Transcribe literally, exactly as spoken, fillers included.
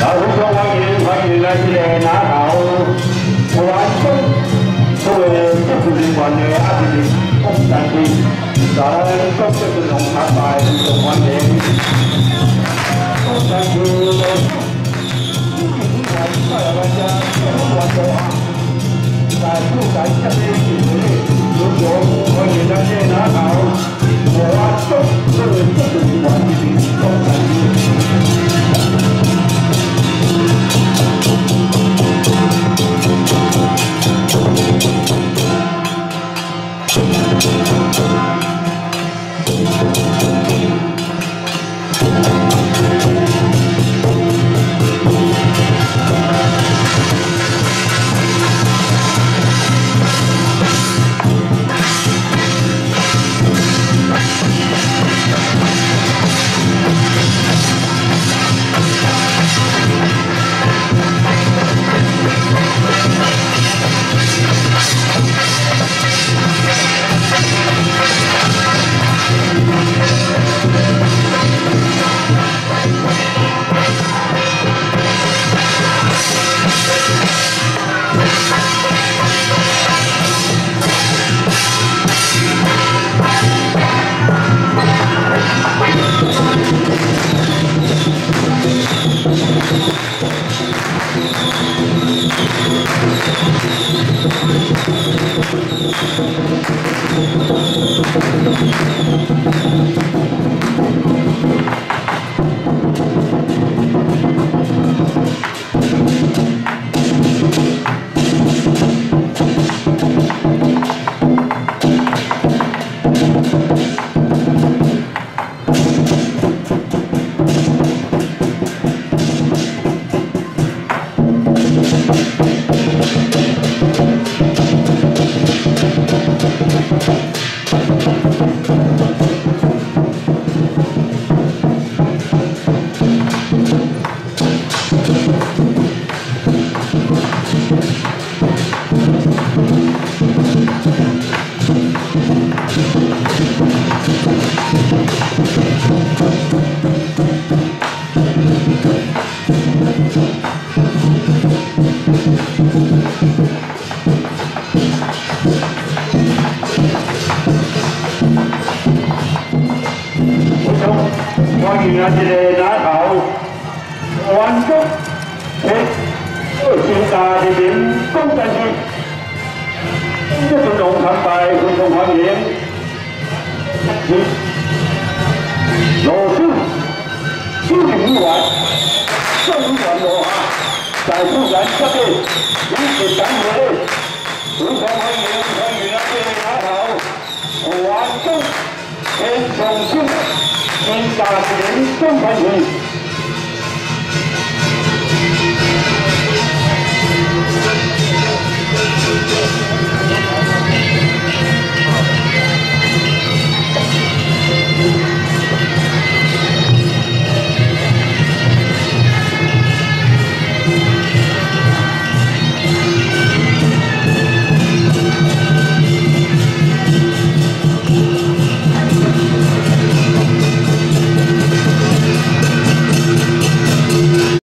来，非常欢迎欢迎来这个拿头完工，作为技术人员的阿弟工战士，咱各界阵容参拜，非常欢迎。工战士，今年来带来大家新完作啊，在不感谢的节日，非常欢迎来这拿头完工，作为技术人员的工战士。 欢迎啊！这个拿头完工的二千大人民工战士，这阵容参拜非常欢迎。老师，新营议员，政务员罗哈，在富山这里一起干活，非常欢迎欢迎啊！这个拿头完工天上圣天大人工战士。 Thank you.